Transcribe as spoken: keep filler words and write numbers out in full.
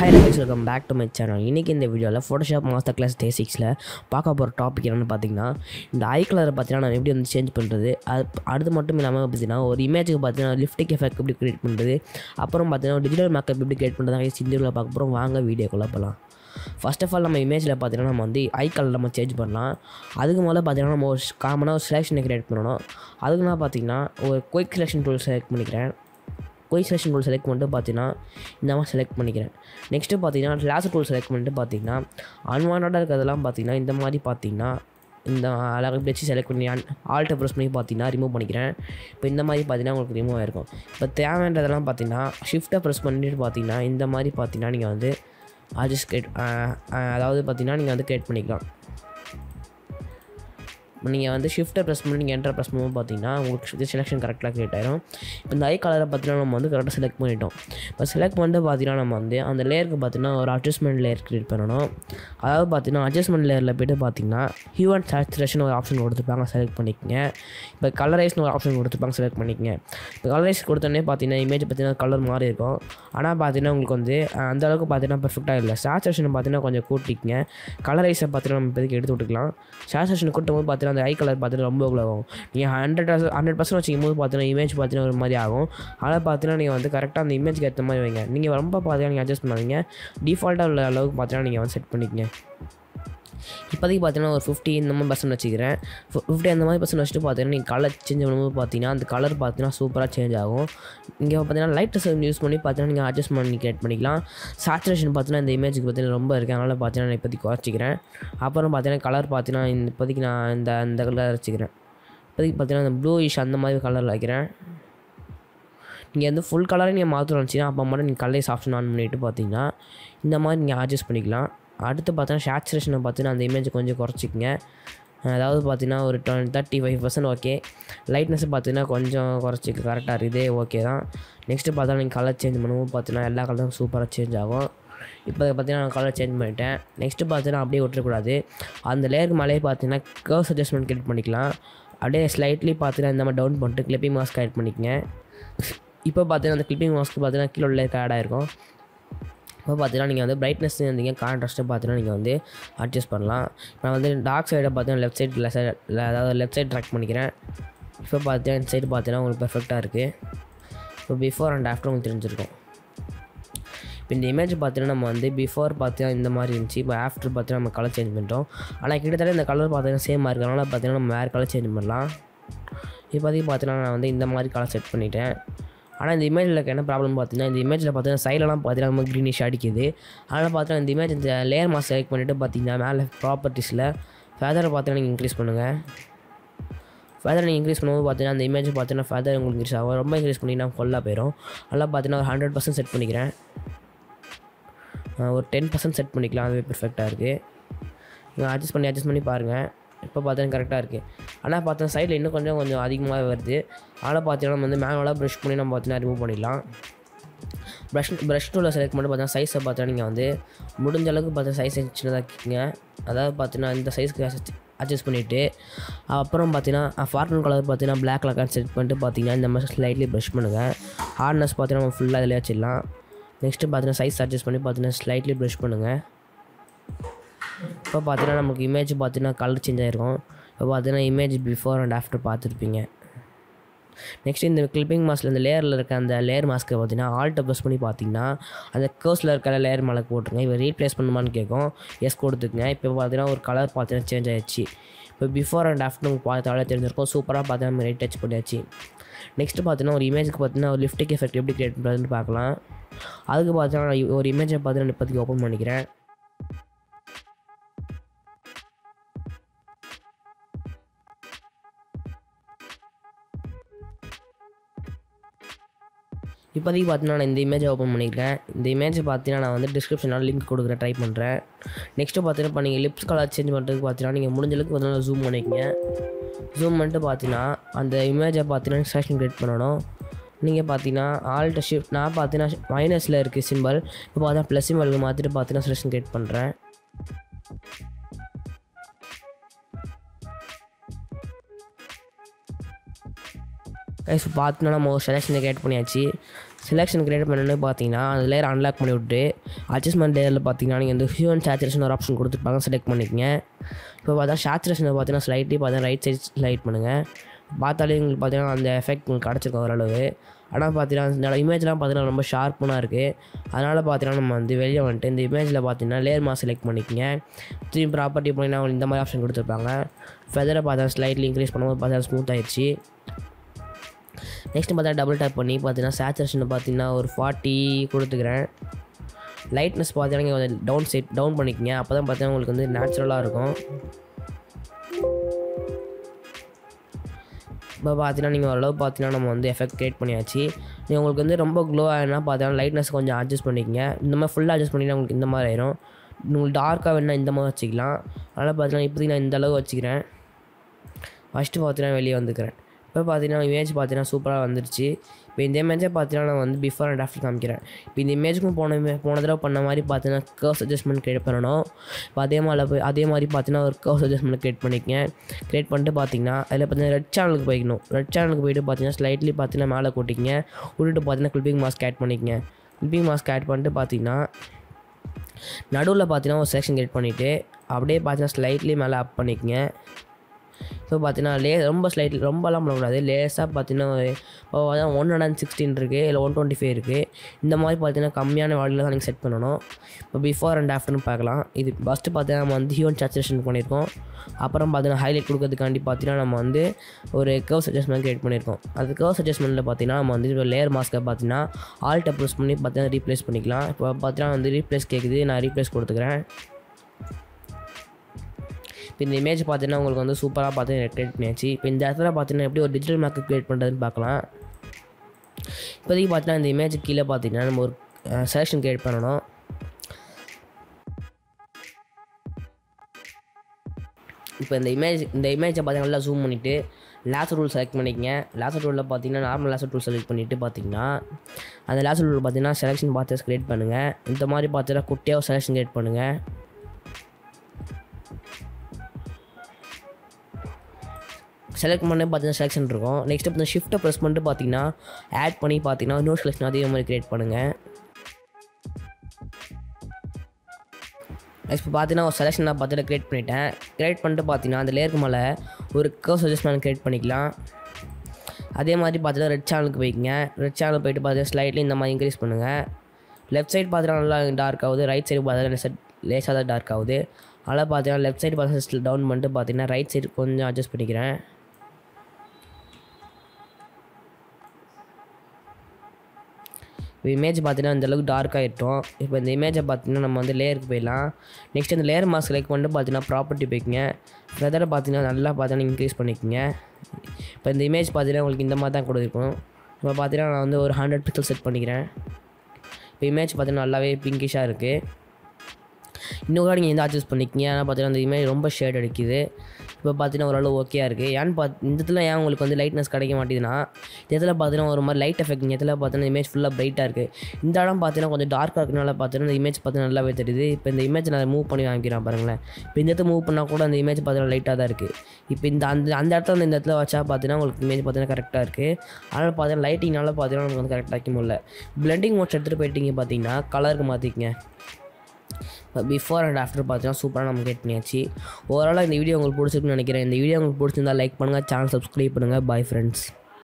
Hi guys, welcome back to my channel. இன்னைக்கு இந்த வீடியோவில் Photoshop Master Class Day சிக்ஸில் பார்க்க போகிற டாபிக் என்னென்னு பார்த்தீங்கன்னா, இந்த ஐ கலரை பார்த்தீங்கன்னா நான் எப்படி வந்து சேஞ்ச் பண்ணுறது, அது அடுத்து மட்டும் இல்லாமல் பார்த்தீங்கன்னா ஒரு இமேஜுக்கு பார்த்தீங்கன்னா லிஃப்டிக் எஃபெக்ட் எப்படி கிரியேட் பண்ணுறது, அப்புறம் பார்த்தீங்கன்னா டிஜிட்டல் மேக்கப் எப்படி கிரியேட் பண்ணுறது இந்த வீடியோவில் பார்க்க போகிறோம். வாங்க வீடியோக்குள்ளே போகலாம். ஃபர்ஸ்ட் ஆஃப் ஆல் நம்ம இமேஜில் பார்த்தீங்கன்னா நம்ம வந்து ஐ கலர் நம்ம சேஞ்ச் பண்ணலாம். அதுக்கு முதல்ல பார்த்தீங்கன்னா நம்ம ஒரு காமனாக ஒரு செலெக்ஷனை கிரியேட் பண்ணணும். அதுக்கு நான் பார்த்தீங்கன்னா ஒரு குயிக் செலெக்ஷன் டூல் செலக்ட் பண்ணிக்கிறேன். குயிக் செலெக்ஷன் டூல் செலக்ட் பண்ணிட்டு பார்த்தீங்கன்னா இந்த மாதிரி செலக்ட் பண்ணிக்கிறேன். நெக்ஸ்ட்டு பார்த்தீங்கன்னா லேசர் டூல் செலக்ட் பண்ணிட்டு பார்த்தீங்கன்னா அன்வான்டாக இருக்கிறதெல்லாம் பார்த்தீங்கன்னா இந்த மாதிரி பார்த்தீங்கன்னா இந்த அழகாக வச்சு செலக்ட் பண்ணி ஆல்ட்டை ப்ரெஸ் பண்ணி பார்த்தீங்கன்னா ரிமூவ் பண்ணிக்கிறேன். இப்போ இந்த மாதிரி பார்த்தீங்கன்னா உங்களுக்கு ரிமூவ் ஆகிருக்கும். இப்போ தேவைன்றதெல்லாம் பார்த்தீங்கன்னா ஷிஃப்ட்டை ப்ரெஸ் பண்ணிட்டு பார்த்தீங்கன்னா இந்த மாதிரி பார்த்தீங்கன்னா நீங்கள் வந்து அட்ஜஸ்ட் கிரியேட் அதாவது பார்த்தீங்கன்னா நீங்கள் வந்து கிரியேட் பண்ணிக்கலாம். நீங்கள் வந்து ஷிஃப்ட்டை ப்ரெஸ் பண்ணி நீங்கள் என்டர் ப்ரெஸ் பண்ணும்போது பார்த்தீங்கன்னா உங்களுக்கு செலெக்ஷன் கரெக்டாக கிரியேட் ஆகிடும். இப்போ இந்த ஐ கலரை பார்த்தீங்கன்னா நம்ம வந்து கரெக்டாக செலக்ட் பண்ணிட்டோம். இப்போ செலக்ட் பண்ணிட்டு பார்த்தீங்கன்னா நம்ம வந்து அந்த லேயருக்கு பார்த்தீங்கன்னா ஒரு அட்ஜஸ்ட்மெண்ட் லேயர் கிரியேட் பண்ணணும். அதாவது பார்த்தீங்கன்னா அட்ஜஸ்ட்மெண்ட் லேயரில் போய்ட்டு பார்த்தீங்கன்னா ஹியூ அண்ட் சேச்சுரேஷன் ஒரு ஆப்ஷன் கொடுத்துருப்பாங்க, செலக்ட் பண்ணிக்கங்க. இப்போ கலரைஸ்னு ஒரு ஆப்ஷன் கொடுத்துருப்பாங்க, செலக்ட் பண்ணிக்கங்க. இப்போ கலரைஸ் கொடுத்தோன்னே பார்த்தீங்கன்னா இமேஜ் பார்த்தீங்கன்னா கலர் மாறி இருக்கும். ஆனால் பார்த்தீங்கன்னா உங்களுக்கு வந்து அந்த அளவுக்கு பார்த்தீங்கன்னா பர்ஃபெக்டாக இல்லை. சேச்சுரேஷன் பார்த்தீங்கன்னா கொஞ்சம் கூட்டிக்கங்க. கலரைஸை பார்த்தீங்கன்னா நம்ம இப்போதைக்கு எடுத்து விட்டுக்கலாம். சேச்சுரேஷன் கூட்டும் போது பார்த்தீங்கன்னா அந்த ஐ கலர் பார்த்தீங்கன்னா ரொம்ப க்ளோ ஆகும். நீங்கள் ஹண்ட்ரட் ஹண்ட்ரட் பர்சன்ட் வச்சுக்கும் போது பார்த்தீங்கன்னா இமேஜ் பார்த்தீங்கன்னா ஒரு மாதிரி ஆகும். அதை பார்த்தீங்கன்னா நீங்கள் வந்து கரெக்டாக அந்த இமேஜ்க்கு ஏற்ற மாதிரி வைங்க. நீங்கள் ரொம்ப பார்த்தீங்கன்னா நீங்கள் அட்ஜஸ்ட் பண்ணாதீங்க. டிஃபால்ட்டாக உள்ள அளவுக்கு பார்த்தீங்கன்னா நீங்கள் வந்து செட் பண்ணிக்கங்க. இப்போதைக்கு பார்த்தீங்கன்னா ஒரு ஃபிஃப்டி இந்த மாதிரி பர்சன்ட் வச்சுக்கிறேன். ஃபிஃப்டி அந்த மாதிரி பர்சன்ட் வச்சுட்டு பார்த்தீங்கன்னா நீங்கள் கலர் சேஞ்ச் பண்ணும்போது பார்த்தீங்கன்னா அந்த கலர் பார்த்தீங்கன்னா சூப்பராக சேஞ்ச் ஆகும். இங்கே பார்த்தீங்கன்னா லைட் ரெசல்யூஷன் யூஸ் பண்ணி பார்த்தீங்கன்னா நீங்கள் அட்ஜஸ்ட் பண்ணி கிரியேட் பண்ணிக்கலாம். சேச்சுரேஷன் பார்த்தீங்கன்னா இந்த இமேஜுக்கு பார்த்தீங்கன்னா ரொம்ப இருக்குது, அதனால் பார்த்தீங்கன்னா நான் இப்போதைக்கு குறைச்சிக்கிறேன். அப்புறம் பார்த்தீங்கன்னா கலர் பார்த்தீங்கன்னா இந்த இப்போதைக்கு நான் இந்த இந்த கலர் வச்சுக்கிறேன். இப்போதைக்கு பார்த்தீங்கன்னா இந்த ப்ளூயிஷ் அந்த மாதிரி கலரில் வைக்கிறேன். நீங்கள் வந்து ஃபுல் கலரை நீங்கள் மாற்றணும் வச்சுன்னா அப்போ மட்டும் நீங்கள் கலர்ஸ் ஆப்ஷன் ஆன் பண்ணிவிட்டு பார்த்தீங்கன்னா இந்த மாதிரி நீங்கள் அட்ஜஸ்ட் பண்ணிக்கலாம். அடுத்து பார்த்தீங்கன்னா சேச்சுரேஷனை பார்த்தீங்கன்னா அந்த இமேஜ் கொஞ்சம் குறைச்சிக்கங்க. அதாவது பார்த்தீங்கன்னா ஒரு twenty thirty five percent okay. Lightness பார்த்தீங்கன்னா கொஞ்சம் குறைச்சிக்க கரெக்டாக இருக்குது, ஓகே தான். நெக்ஸ்ட்டு பார்த்தா நீங்கள் கலர் சேஞ்ச் பண்ணும்போது பார்த்தீங்கன்னா எல்லா கலரும் சூப்பராக சேஞ்ச் ஆகும். இப்போ பார்த்தீங்கன்னா நான் கலர் சேஞ்ச் பண்ணிட்டேன். நெக்ஸ்ட்டு பார்த்தீங்கன்னா அப்படியே விட்டுறக்கூடாது. அந்த லேயருக்கு மேலேயே பார்த்தீங்கன்னா கர்வ்ஸ் அட்ஜஸ்ட்மெண்ட் கிரியேட் பண்ணிக்கலாம். அப்படியே ஸ்லைட்லி பார்த்தீங்கன்னா இந்த மாதிரி டவுன் பண்ணிட்டு கிளிப்பிங் மாஸ்க் ஆட் பண்ணிக்கங்க. இப்போ பார்த்தீங்கன்னா அந்த கிளிப்பிங் மாஸ்க்கு பார்த்தீங்கன்னா கீழே உள்ள ஆட் ஆகிருக்கும். இப்போ பார்த்தீங்கன்னா நீங்கள் வந்து பிரைட்னஸ் இருந்தீங்க கான்ட்ராஸ்ட்டு பார்த்தீங்கன்னா நீங்கள் வந்து அட்ஜஸ்ட் பண்ணலாம். நான் வந்து டார்க் சைடை பார்த்தீங்கன்னா லெஃப்ட் சைடு லெஃப்ட் சைடு அதாவது லெஃப்ட் சைடு ட்ராக் பண்ணிக்கிறேன். இப்போ பார்த்தீங்கன்னா இந்த சைடு பார்த்தீங்கன்னா உங்களுக்கு பெர்ஃபெக்டாக இருக்குது. இப்போ பிஃபோர் அண்ட் ஆஃப்டர் உங்களுக்கு தெரிஞ்சிருக்கும். இப்போ இந்த இமேஜ் பார்த்தீங்கன்னா நம்ம வந்து பிஃபோர் பார்த்தீங்கன்னா இந்த மாதிரி இருந்துச்சு. இப்போ ஆஃப்டர் பார்த்தீங்கன்னா நம்ம கலர் சேஞ்ச் பண்ணிட்டோம். ஆனால் கிட்டத்தட்ட இந்த கலர் பார்த்தீங்கன்னா சேமாக இருக்கிறனால பார்த்தீங்கன்னா நம்ம வேறு கலர் சேஞ்ச் பண்ணலாம். இப்போதைக்கு பார்த்தீங்கன்னா நான் வந்து இந்த மாதிரி கலர் செட் பண்ணிட்டேன். ஆனால் இந்த இமேஜில் இருக்க என்ன ப்ராப்ளம் பார்த்தீங்கன்னா இந்த இமேஜில் பார்த்தீங்கன்னா சைடெலாம் பார்த்தீங்கன்னா நம்ம க்ரீனிஷ் அடிக்குது. அதனால் பார்த்தீங்கன்னா இந்த இமேஜ் இந்த லேயர் மாஸ்க் செலக்ட் பண்ணிவிட்டு பார்த்தீங்கன்னா மேலே ப்ராப்பர்ட்டிஸில் ஃபெதரை பார்த்தீங்கன்னா நீங்கள் இன்க்ரீஸ் பண்ணுங்கள். ஃபெதர் நீங்கள் இன்க்ரீஸ் பண்ணும்போது பார்த்தீங்கன்னா அந்த இமேஜ் பார்த்தீங்கன்னா ஃபெதர் உங்களுக்கு இன்க்ரீஸ் ஆகும். ரொம்ப இன்க்ரீஸ் பண்ணிங்கன்னா ஃபுல்லாக போயிடும். அதெல்லாம் பார்த்தீங்கன்னா ஒரு ஹண்ட்ரட் பர்சன்ட் செட் பண்ணிக்கிறேன். ஒரு டென் பர்சன்ட் செட் பண்ணிக்கலாம், அதுவே பெர்ஃபெக்டாக இருக்குது. நீங்கள் அட்ஜஸ்ட் பண்ணி அட்ஜஸ்ட் பண்ணி பாருங்கள். இப்போ பார்த்தீங்கன்னா கரெக்டாக இருக்குது. ஆனால் பார்த்தீங்கன்னா சைடில் இன்னும் கொஞ்சம் கொஞ்சம் அதிகமாக வருது. அதனால் பார்த்தீங்கன்னா நம்ம வந்து மேனுவலாக ப்ரஷ் பண்ணி நம்ம பார்த்தீங்கன்னா ரிமூவ் பண்ணிடலாம். ப்ரஷ் ப்ரஷ் டூலில் செலக்ட் பண்ணி பார்த்தீங்கன்னா சைஸை பார்த்தீங்கன்னா நீங்கள் வந்து முடிஞ்ச அளவுக்கு பார்த்தீங்கன்னா சைஸை சின்னதாக்கிங்க. அதாவது பார்த்தீங்கன்னா இந்த சைஸ்க்கு அட்ஜஸ்ட் பண்ணிவிட்டு அப்புறம் பார்த்தீங்கன்னா ஃபார்மன் கலர் பார்த்தீங்கன்னா பிளாக் கலர் செட் பண்ணிட்டு பார்த்தீங்கன்னா இந்த மாதிரி ஸ்லைட்லி ப்ரஷ் பண்ணுங்கள். ஹார்ட்னஸ் பார்த்தீங்கன்னா நம்ம ஃபுல்லாக இதில் வச்சிடலாம். நெக்ஸ்ட்டு பார்த்தீங்கன்னா சைஸ் அட்ஜஸ்ட் பண்ணி பார்த்தீங்கன்னா ஸ்லைட்லி ப்ரஷ் பண்ணுங்கள். இப்போ பார்த்தீங்கன்னா நமக்கு இமேஜ் பார்த்தீங்கன்னா கலர் சேஞ்ச் ஆகிருக்கும். இப்போ பார்த்தீங்கன்னா இமேஜ் பிஃபோர் அண்ட் ஆஃப்டர் பார்த்துருப்பீங்க. நெக்ஸ்ட் இந்த கிளிப்பிங் மாஸ்கில் இந்த லேயரில் இருக்க அந்த லேயர் மாஸ்க்கை பார்த்தீங்கன்னா ஆல்ட்டை ப்ரெஸ் பண்ணி பார்த்தீங்கன்னா அந்த கர்வ்ஸில் இருக்க லேயர் மேலே போட்டுருங்க. இப்போ ரீப்ளேஸ் பண்ணுமான்னு கேட்கும், எஸ் கொடுத்துக்குங்க. இப்போ பார்த்தீங்கன்னா ஒரு கலர் பார்த்தீங்கன்னா சேஞ்ச் ஆகிடுச்சு. இப்போ பிஃபோர் அண்ட் ஆஃப்டர் உங்களுக்கு பார்த்தாலே தெரிஞ்சிருக்கும். சூப்பராக பார்த்தீங்கன்னா நம்ம ரைட் டச் பண்ணியாச்சு. நெக்ஸ்ட்டு பார்த்தீங்கன்னா ஒரு இமேஜுக்கு பார்த்தீங்கன்னா ஒரு லிஃப்டிக் எஃபெக்ட் எப்படி கிரியேட் பண்ணுறதுன்னு பார்க்கலாம். அதுக்கு பார்த்தீங்கன்னா ஒரு இமேஜை பார்த்தீங்கன்னா இப்போதைக்கு ஓப்பன் பண்ணிக்கிறேன். இப்போதைக்கு பார்த்தீங்கன்னா நான் இந்த இமேஜை ஓப்பன் பண்ணிக்கிறேன். இந்த இமேஜை பார்த்தீங்கன்னா நான் வந்து டிஸ்கிரிப்ஷனில் லிங்க் கொடுக்குறேன், ட்ரை பண்ணுறேன். நெக்ஸ்ட்டு பார்த்தீங்கன்னா இப்போ நீங்கள் லிப்ஸ் கலர் சேஞ்ச் பண்ணுறதுக்கு பார்த்தீங்கன்னா நீங்கள் முடிஞ்சளவுக்கு பார்த்தீங்கன்னா ஜூம் பண்ணிக்கங்க. ஜூம் பண்ணிட்டு பார்த்தீங்கன்னா அந்த இமேஜை பார்த்தீங்கன்னா செலக்ஷன் கிரியேட் பண்ணணும். நீங்கள் பார்த்தீங்கன்னா ஆல்ட் ஷிஃப்ட் நான் பார்த்தீங்கன்னா மைனஸில் இருக்குது சிம்பிள். இப்போ பார்த்தீங்கன்னா ப்ளஸ் சிம்பிளுக்கு மாற்றிட்டு பார்த்தீங்கன்னா செலக்ஷன் கிரியேட் பண்ணுறேன். கைஸ் பார்த்தீங்கன்னா நம்ம செலெக்ஷனை கிரியேட் பண்ணியாச்சு. செலெக்ஷன் கிரியேட் பண்ணணுன்னு பார்த்தீங்கன்னா அந்த லேயர் அன்லாக் பண்ணி விட்டு அட்ஜஸ்ட்மெண்ட் லேயரில் பார்த்தீங்கன்னா நீங்கள் இந்த ஹியூ அண்ட் சேச்சுரேஷன் ஒரு ஆப்ஷன் கொடுத்துருப்பாங்க, செலக்ட் பண்ணிக்கங்க. இப்போ பார்த்தா சேச்சுரேஷனை பார்த்தீங்கன்னா ஸ்லைட்லி பார்த்தீங்கன்னா ரைட் சைட் ஸ்லைட் பண்ணுங்கள். பார்த்தாலே உங்களுக்கு பார்த்தீங்கன்னா அந்த எஃபெக்ட் உங்களுக்கு கிடச்சிருக்கும் ஓரளவு. ஆனால் பார்த்தீங்கன்னா இந்த இமேஜ்லாம் பார்த்தீங்கன்னா ரொம்ப ஷார்ப்புனாக இருக்குது. அதனால் பார்த்தீங்கன்னா நம்ம வந்து வெளியே வந்துட்டு இந்த இமேஜில் பார்த்தீங்கன்னா லேயர் மாஸ்க் செலக்ட் பண்ணிக்கங்க. திரும்பி ப்ராப்பர்ட்டி போனீங்கன்னா உங்களுக்கு இந்த மாதிரி ஆப்ஷன் கொடுத்துருப்பாங்க. ஃபெதரை பார்த்தா ஸ்லைட்லி இன்க்ரீஸ் பண்ணும்போது பார்த்தா ஸ்மூத் ஆயிடுச்சு. நெக்ஸ்ட்டு பார்த்தா டபுள் டேப் பண்ணி பார்த்தீங்கன்னா சேச்சுரேஷனை பார்த்தீங்கன்னா ஒரு ஃபார்ட்டி கொடுத்துக்கிறேன். லைட்னஸ் பார்த்தீங்கன்னா நீங்கள் கொஞ்சம் டவுன் செட் டவுன் பண்ணிக்கங்க. அப்போ தான் பார்த்தீங்கன்னா உங்களுக்கு வந்து நேச்சுரலாக இருக்கும். இப்போ பார்த்தீங்கன்னா நீங்கள் ஓரளவு பார்த்தீங்கன்னா நம்ம வந்து எஃபெக்ட் க்ரியேட் பண்ணியாச்சு. நீங்கள் உங்களுக்கு வந்து ரொம்ப க்ளோ ஆகினா பார்த்தீங்கன்னா லைட்னஸ் கொஞ்சம் அட்ஜஸ்ட் பண்ணிக்கங்க. இந்த மாதிரி ஃபுல்லாக அட்ஜஸ்ட் பண்ணிங்கன்னா உங்களுக்கு இந்த மாதிரி ஆயிரும். உங்களுக்கு டார்க்காக வேணால் இந்த மாதிரி வச்சுக்கலாம். அதனால் பார்த்தீங்கன்னா இப்போதைக்கு நான் இந்த அளவு வச்சுக்கிறேன். ஃபஸ்ட்டு பார்த்தீங்கன்னா வெளியே வந்துக்கிறேன். இப்போ பார்த்தீங்கன்னா இமேஜ் பார்த்தீங்கன்னா சூப்பராக வந்துருச்சு. இப்போ இந்த இமேஜை பார்த்தீங்கன்னா நான் வந்து பிஃபோர் அண்ட் ஆஃப்டர் காமிக்கிறேன். இப்போ இந்த இமேஜுக்கும் போன போன தடவை பண்ண மாதிரி பார்த்தீங்கன்னா கர்வ்ஸ் அட்ஜஸ்ட்மெண்ட் க்ரியேட் பண்ணணும். இப்போ அதே மாதிரி போய் அதே மாதிரி பார்த்தீங்கன்னா ஒரு கர்வ்ஸ் அட்ஜஸ்ட்மெண்ட் க்ரியேட் பண்ணிக்கங்க. க்ரியேட் பண்ணிட்டு பார்த்தீங்கன்னா அதில் பார்த்தீங்கன்னா ரெட் சேனலுக்கு போய்க்கணும். ரெட் சேனலுக்கு போய்ட்டு பார்த்தீங்கன்னா ஸ்லைட்லி பார்த்தீங்கன்னா மேலே கூட்டிங்க. விட்டுட்டு பார்த்தீங்கன்னா கிளிப்பிங் மாஸ்க் ஆட் பண்ணிக்கங்க. கிளிப்பிங் மாஸ்க் ஆட் பண்ணிட்டு பார்த்தீங்கன்னா நடுவில் பார்த்தீங்கன்னா ஒரு செலெக்ஷன் க்ரியேட் பண்ணிவிட்டு அப்படியே பார்த்தீங்கன்னா ஸ்லைட்லி மேலே அப் பண்ணிக்கங்க. இப்போ பார்த்தீங்கன்னா லே ரொம்ப ஸ்லைட் ரொம்பலாம் பண்ணக்கூடாது. லேஸாக பார்த்தீங்கன்னா இப்போ பார்த்தீங்கன்னா ஒன் ஹண்ட்ரட் அண்ட் சிக்ஸ்டீன் இருக்குது, இல்லை ஒன் டுவெண்ட்டி ஃபைவ் இருக்குது. இந்த மாதிரி பார்த்தீங்கன்னா கம்மியான வேல்யூவில் தான் நீங்கள் செட் பண்ணணும். இப்போ பிஃபோர் அண்ட் ஆஃப்டர்னு பார்க்கலாம். இது ஃபஸ்ட்டு பார்த்தீங்கன்னா நம்ம வந்து ஹியூ அண்ட் சேச்சுரேஷன் பண்ணியிருக்கோம். அப்புறம் பார்த்தீங்கன்னா ஹைலைட் கொடுக்கறதுக்காண்டி பார்த்தீங்கன்னா நம்ம வந்து ஒரு கர்வ்ஸ் அட்ஜஸ்ட்மெண்ட் க்ரியேட் பண்ணியிருக்கோம். அது கர்வ்ஸ் அட்ஜஸ்ட்மெண்ட்டில் பார்த்தீங்கன்னா நம்ம வந்து இப்போ லேயர் மாஸ்க்கை பார்த்தீங்கன்னா ஆல்ட்டை ப்ரெஸ் பண்ணி பார்த்தீங்கன்னா ரீப்ளேஸ் பண்ணிக்கலாம். இப்போ பார்த்தீங்கன்னா வந்து ரீப்ளேஸ் கேட்குது, நான் ரீப்ளேஸ் கொடுத்துக்கிறேன். இப்போ இந்த இமேஜ் பார்த்தீங்கன்னா உங்களுக்கு வந்து சூப்பராக பார்த்தீங்கன்னா க்ரியேட் பண்ணியாச்சு. இப்போ இந்த இடத்துல பார்த்தீங்கன்னா எப்படி ஒரு டிஜிட்டல் மேக்கப் க்ரியேட் பண்ணுறதுன்னு பார்க்கலாம். இப்போதைக்கு பார்த்தீங்கன்னா இந்த இமேஜ் கீழே பார்த்தீங்கன்னா நம்ம ஒரு செலெக்ஷன் க்ரியேட் பண்ணணும். இப்போ இந்த இமேஜ் இந்த இமேஜை பார்த்தீங்கன்னா நல்லா ஜூம் பண்ணிவிட்டு லேசர் டூல் செலக்ட் பண்ணிக்கங்க. லேசர் டூலில் பார்த்தீங்கன்னா நார்மல் லேசர் டூல் செலக்ட் பண்ணிவிட்டு பார்த்தீங்கன்னா அந்த லேசர் டூல் பார்த்தீங்கன்னா செலெக்ஷன் பார்த்து க்ரியேட் பண்ணுங்கள். இந்த மாதிரி பார்த்தீங்கன்னா குட்டியாக செலெக்ஷன் க்ரியேட் பண்ணுங்கள். செலக்ட் பண்ணி பார்த்தீங்கன்னா செலெக்ஷன் இருக்கும். நெக்ஸ்ட் இப்போ ஷிஃப்ட்டை ப்ரெஸ் பண்ணிட்டு பார்த்தீங்கன்னா ஆட் பண்ணி பார்த்தீங்கன்னா இன்னொரு செலெக்ஷன் அதே மாதிரி க்ரியேட் பண்ணுங்கள். நெக்ஸ்ட் இப்போ பார்த்தீங்கன்னா ஒரு செலெக்ஷன் நான் பார்த்துட்டு க்ரியேட் பண்ணிட்டேன். க்ரியேட் பண்ணிட்டு பார்த்தீங்கன்னா அந்த லேயருக்கு மேலே ஒரு கர்வ்ஸ் அட்ஜஸ்ட்மெண்ட் க்ரியேட் பண்ணிக்கலாம். அதே மாதிரி பார்த்தீங்கன்னா ரெட் சேனலுக்கு போய்க்குங்க. ரெட் சேனல் போய்ட்டு பார்த்தீங்கன்னா ஸ்லைட்லி இந்த மாதிரி இன்க்ரீஸ் பண்ணுங்கள். லெஃப்ட் சைடு பார்த்தீங்கன்னா நல்லா டார்க் ஆகுது, ரைட் சைடு பார்த்தீங்கன்னா செட் லேஸாக தான் டார்க் ஆகுது. அதனால் பார்த்தீங்கன்னா லெஃப்ட் சைடு பார்த்தீங்கன்னா டவுன் பண்ணிட்டு பார்த்தீங்கன்னா ரைட் சைடு கொஞ்சம் அட்ஜஸ்ட் பண்ணிக்கிறேன். இப்போ இமேஜ் பார்த்தீங்கன்னா இந்தளவுக்கு டார்க்காகிட்டோம். இப்போ இந்த இமேஜை பார்த்தீங்கன்னா நம்ம வந்து லேயருக்கு போயிடலாம். நெக்ஸ்ட் இந்த லேயர் மாஸ்க் செலக்ட் பண்ணிட்டு பார்த்தீங்கன்னா ப்ராப்பர்ட்டி போய்க்குங்க. ஃபெதரை பார்த்தீங்கன்னா நல்லா பார்த்தீங்கன்னா இன்க்ரீஸ் பண்ணிக்கோங்க. இப்போ இந்த இமேஜ் பார்த்தீங்கன்னா உங்களுக்கு இந்த மாதிரி தான் கொடுக்கும். இப்போ பார்த்தீங்கன்னா நான் வந்து ஒரு ஹண்ட்ரட் பிக்சல் செட் பண்ணிக்கிறேன். இப்போ இமேஜ் பார்த்தீங்கன்னா நல்லாவே பிங்கிஷாக இருக்குது. இன்னும் கூட நீங்கள் எந்த அட்ஜஸ்ட் பண்ணிக்கிங்க. ஆனால் பார்த்தீங்கன்னா அந்த இமேஜ் ரொம்ப ஷேட் அடிக்குது. இப்போ பார்த்தீங்கன்னா ஓரளவு ஓகேயாக இருக்குது. ஏன்னு பார்த்து இந்த இடத்துல ஏன் உங்களுக்கு வந்து லைட்னஸ் கிடைக்க மாட்டேதுன்னா இந்த இடத்துல பார்த்தீங்கன்னா ஒரு மாதிரி லைட் எஃபெக்ட். இந்த இடத்துல பார்த்தீங்கன்னா இமேஜ் ஃபுல்லாக பிரைட்டாக இருக்குது. இந்த இடம் பார்த்தீங்கன்னா கொஞ்சம் டார்க்காக இருக்கனால பார்த்தீங்கன்னா இந்த இமேஜ் பார்த்தீங்கன்னா நல்லாவே தெரியுது. இப்போ இந்த இமேஜ் நான் மூவ் பண்ணி வாங்கிக்கிறேன் பாருங்களேன். இப்போ இந்த இடத்துல மூவ் பண்ணால் கூட அந்த இமேஜ் பார்த்தீங்கன்னா லைட்டாக தான் இருக்குது. இப்போ இந்த அந்த அந்த இடத்துல வந்து இந்த இடத்துல வச்சா பார்த்தீங்கன்னா உங்களுக்கு இமேஜ் பார்த்தீங்கன்னா கரெக்டாக இருக்குது. அதனால் பார்த்தீங்கன்னா லைட்டிங்னால பார்த்தீங்கன்னா நமக்கு வந்து கரெக்டாக வைக்க முடியல. பிளெண்டிங் மோட்ஸ் எடுத்துகிட்டு போயிட்டீங்க பார்த்தீங்கன்னா கலருக்கு மாற்றிக்கங்க. பிஃபோர் அண்ட் ஆஃப்டர் பார்த்தீங்கன்னா சூப்பராக நம்ம க்ரியேட் பண்ணியாச்சு. ஓவராலாக இந்த வீடியோ உங்களுக்கு பிடிச்சிருக்குன்னு நினைக்கிறேன். இந்த வீடியோ உங்களுக்கு பிடிச்சிருந்தா லைக் பண்ணுங்கள், சேனல் சப்ஸ்கிரைப் பண்ணுங்கள். Bye friends.